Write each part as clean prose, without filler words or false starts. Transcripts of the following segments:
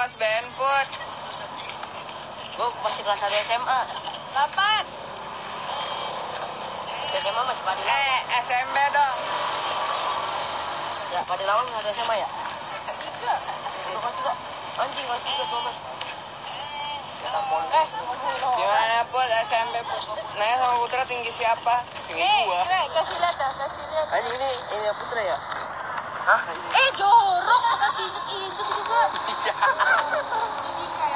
kelas Ben Put. Gue masih kelas 1 SMA. 8. SMA masih pada lawang. SMP dong. Ya, pada lawang masih SMA ya? 3. Kelas 3. Anjing, kelas 3 tuh, Man. Gimana Put SMP Put? Nanya sama Putra tinggi siapa? Tinggi gua. Kasih lihat dah, kasih lihat. Anjing ini Putra ya? Hah? Jorok kasih injek juga. Jadi kayak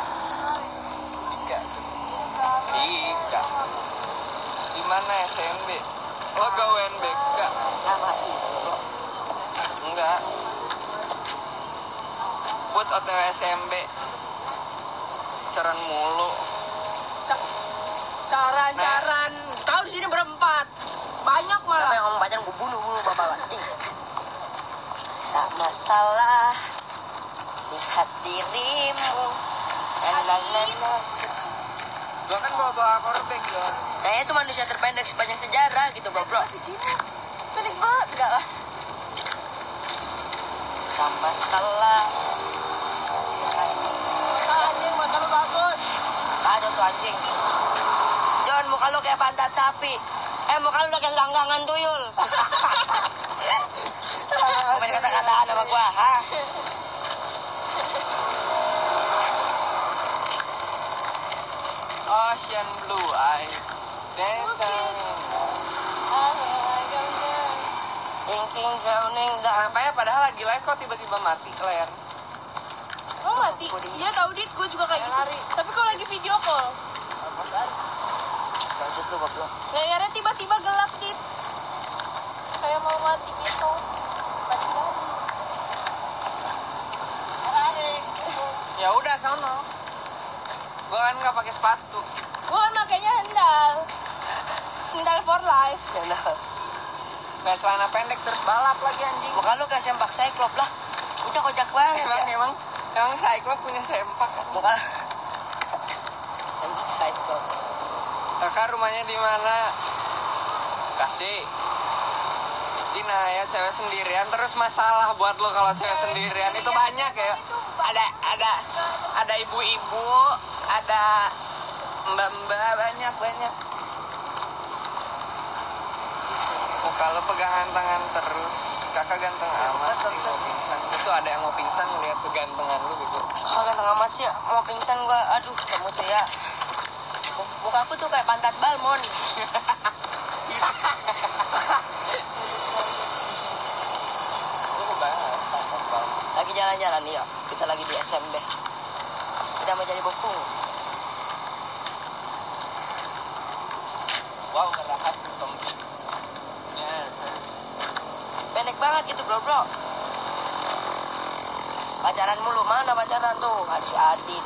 Tiga. Di mana SMB? Oh, ke UNBK. Nah, mati. Enggak. Put OTW SMB. Caran mulu. caran. Tahu di sini berempat. Banyak Apa malah. yang ngomong pacaran gue bunuh bapak anjing. Tak masalah lihat dirimu. Lalalala. Gua kan bawa korbank, Jon. Kayaknya itu manusia terpendek sepanjang sejarah gitu, bro. Pendek banget enggak lah. Tak masalah. Anjing mata lu bagus. Ada tuh anjing. Jon, muka lu kayak pantat sapi. Muka lu udah kayak langgangan tuyul. Banyak kata-kataan sama gua, ha? Ocean blue eyes. Dancing. Thinking drowning down. Kenapa ya padahal lagi live kok tiba-tiba mati layar. Oh mati. Iya tahu dit, gue juga kayak gitu. Tapi kalau lagi video call, Lanjut tuh, goblok. layarnya tiba-tiba gelap dit. Kayak mau mati gitu. Sepatu lari. Ya udah sono. Gua kan nggak pakai sepatu. Gue kan makanya sendal for life. Kayak celana pendek terus balap lagi anjing. Muka lu kayak sempak cyclop lah. Udah kocak banget ya. Emang Cyclops punya sempak kan? Muka sempak cyclop. Kakak rumahnya di mana? Kasih. Dina ya cewek sendirian terus masalah buat lo kalau cewek sendirian itu banyak ya. Ada ibu-ibu, ada mbak-mbak banyak. Muka lo pegangan tangan terus. Kakak ganteng amat sih mau pingsan. Itu ada yang mau pingsan ngeliat kegantengan lu gitu. Oh, ganteng amat sih, mau pingsan gua. Aduh, kamu tuh ya. Muka aku tuh kayak pantat balmon. Lu banget, pantat bang. Lagi jalan-jalan nih ya. Kita lagi di SMB. Kita mau jadi bokung. Wow, ngerahat zombie. Ya. Pendek banget gitu, bro. Pacaran mulu, mana pacaran tuh? Ada si Adit.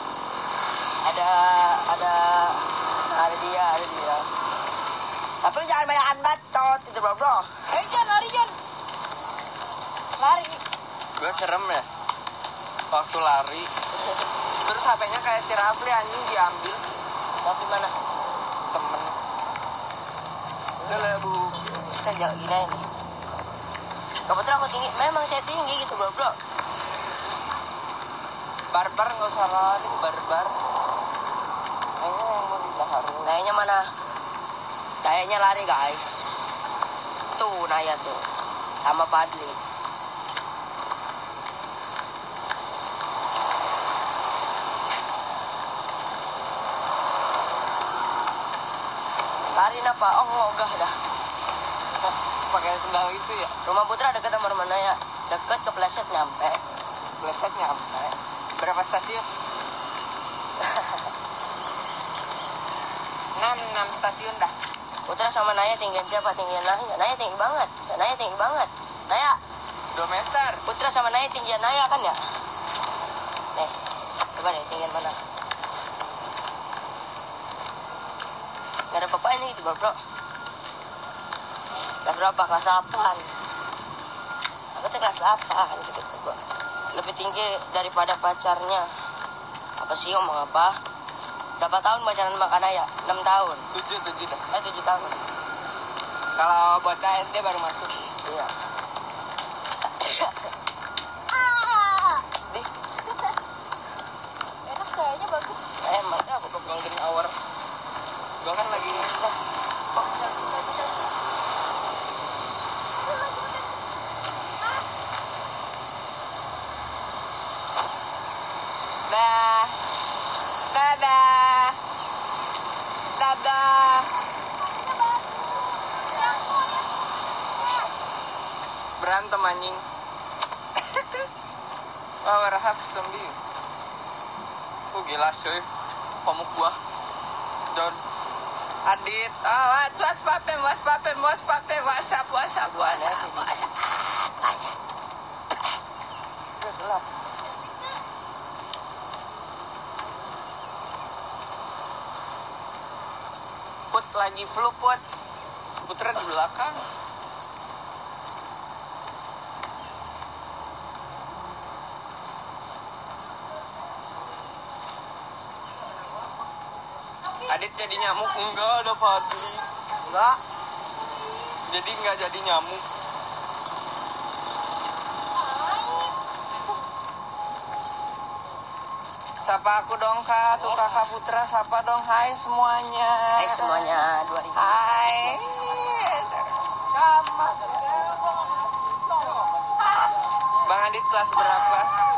Ada dia. Tapi lu jangan banyakan bacot gitu, bro. Ayo Jan, lari Jan. Lari. Gue serem ya. Waktu lari. Terus HP-nya kayak si Rafli anjing diambil. Tapi mana? Temen. Udah lah bu. Kita jalan gini aja nih. Kebetulan aku tinggi, memang saya tinggi gitu, bro. Barbar nggak usah lari, barbar. Kayaknya yang mau ditahan. Nayanya mana? Nayanya lari, guys. Tuh, Naya tuh. Sama Padli. Lari apa? Oh, enggak dah. Pakai sendal itu ya. Rumah Putra deket sama rumah Naya. Deket ke Pleset nyampe. Bleset nyampe. Berapa stasiun? 6 stasiun dah. Putra sama Naya tinggian siapa? Tinggian Naya. Naya tinggi banget. Naya. 2 meter. Putra sama Naya tinggian Naya kan ya? Nih. Coba deh tinggian mana? Gak ada bapaknya gitu, bro. Kelas berapa? Kelas 8. Aku tuh kelas 8 gitu, bro. Lebih tinggi daripada pacarnya. Apa sih ngomong apa? Berapa tahun pacaran sama Naya? 6 tahun. 7 dah. 7 tahun. Kalau bocah SD baru masuk. Iya. Di. hemat ya. Untuk golden hour. Gua kan lagi Kok bisa. dah. Dadah. Dadah. Berantem anjing. Wah, rahap sembi. Gila cuy. Pamuk gua. Don. Adit. Cuat papem, WhatsApp. Terus gelap. Put lagi flu, Put. Putra di belakang. Adit jadi nyamuk? Enggak, ada Fadli. Enggak. Jadi enggak jadi nyamuk. Sapa aku dong, Kak. Tuh Kakak Putra sapa dong. Hai semuanya. Hai semuanya 2000. Hai. Bang Adit kelas berapa?